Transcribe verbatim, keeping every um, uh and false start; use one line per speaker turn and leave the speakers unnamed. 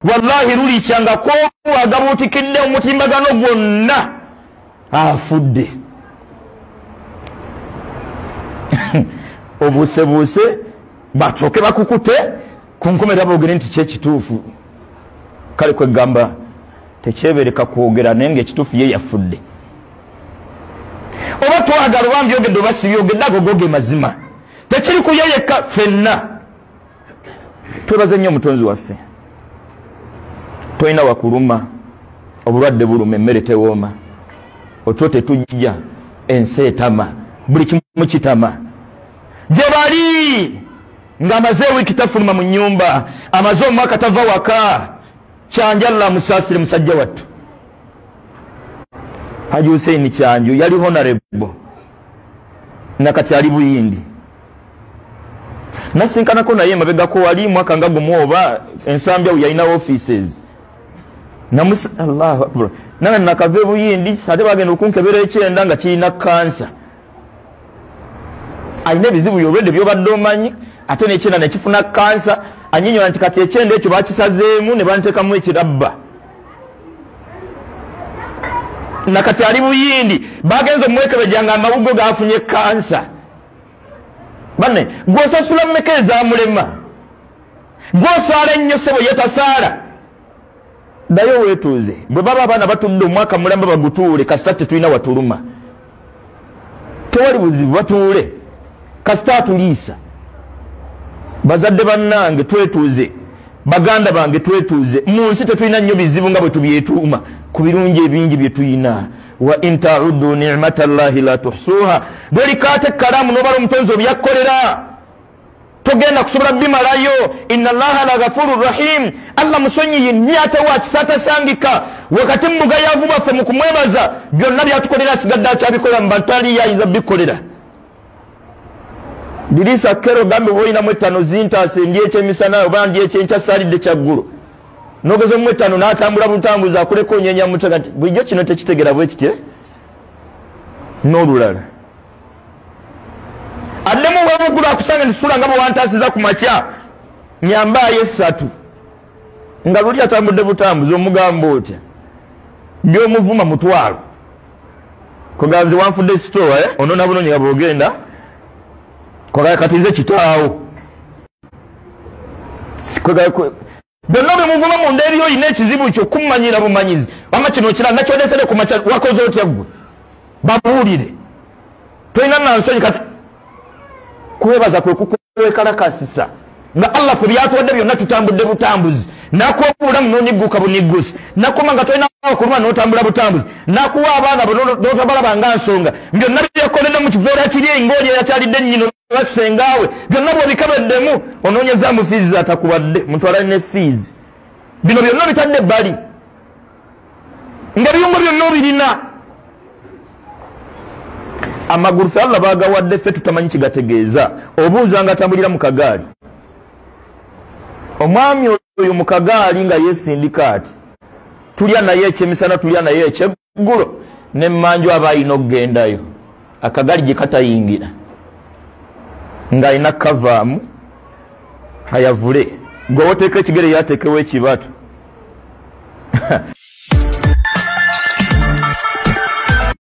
wallahi luli kyanga ko agabutikidde omutimbagano gwonna afudde obuse buse batoke bakukute kunkomera bogere nti kye kituufu kale kwe gamba tekyebereka kwogera nenge ekituufu ye yafudde oba twagala bambi ogedde basibye ogedde agogoge mazima tekiri kuyeyeka fenna twebaze nnyo omutonzi waffe toyina wakuluma obulwadde buluma emmere tewooma otwo tetujja ensi etama buli kimu kitama gye bali ng'amaze wiiki tafuluma mu nnyumba amaze omwaka tava waka kyanjalla musaasire musajja wattu Haji Hussein Kyanju yali honorable nakati ali Buyindi nasinkanako naye mabegako wali mwaka nga gumu oba ensambya yalina offices namusa Allahu Akbar nana nakave Buyindi ate bagenda okunkebera ekyenda nga kirina kansa alina ebizibu byobwedde byobadde omanyi ate nekyenda nekifuna kansa anyinyola nti kati ekyenda ekyo bakisazeemu ne banteekamu ekirabba nakati ali Buyindi bagenze omwekebejanga amawugo gafunye kansa bane gwosasula mmeka ezamulema gwosaala ennyo sebo yetasaala dayo wetuuze bwe baba abaana batudde omwaka mulamba bagutuule kasita tetulina watuluma tewali buzibu batuule kasita atuliisa bazadde bannange twetuuze baganda bange twetuuze mu nsi tetulina nnyo bizibu nga bwe tubyetuuma ku birungi ebingi bye tuyina wa in ta'uddu ni'matallahi la tuhsuha buli kaate kalamu n'obala omutonzi obyakkolera togenda kusobola bimalayo inna allaha la ghafurur rahim allah musonyiyi nnyo ate wakisatasangika wakati mugayavu baffe mu kumwebaza byonna byatukolera asigadde akyabikolera mu bantu ali yayinza bikolera dirisa kero gambe boyinamu ettano zintaase ndi ekyemisana oba ndi ekyenkya saalidde kyaggulu nogeze mu ettano n'atambula butambuza akuleko onyenya mutaka bulijjo kino tekitegera bwe kitye n'olulala addemu webugulu akusanga nisula nga bwe wantaasiza ku makya nyambaayo essatu nga luli atambudde butambuzi omugamba otya byomuvuma mutwalo koganze wanfudde sitowa eh? onona bunonyi nga bwogenda kogaya katize kitaawo byonna bwe muvuma mu ndeeri yo yina ekizibu kyo kummanyira bumanyizi wama kino kira nakyodesere ku makya wakoze otya ggwe babuwulire tolina nansonyi kati kwebaza kwe kukwekalakasisa nga allah fe byatuwadde byonna tutambudde butambuzi nakuwa obulamu n'onigguka buniggusi nakoma nga tolina okuluma n'otambula butambuzi nakuwa abaana bo n'otabalaba nga nsonga byonna byekoledde mu kiveera kiri ng'oli eyakyalidde nnyino basengaawe byonna bw'obikabeddemu onoonyezaamu fiizi zatakubadde mutwalane ne fiizi bino byonna bitadde ebbali nga biyungo byonna obirina amagulu fe allah bagawadde ffe tutamanyi kigategeeza obuuza nga atambulira mu kagaali omwami oyo mu kagaali nga yeesindikaati tulya naye ekyemisana tulya naye ekyeggulo nemmanju aba alina okugendayo akagaali gye katayingira ng'alina kavaamu ayavule gwe woteeka ekigere yateekewo ekibatu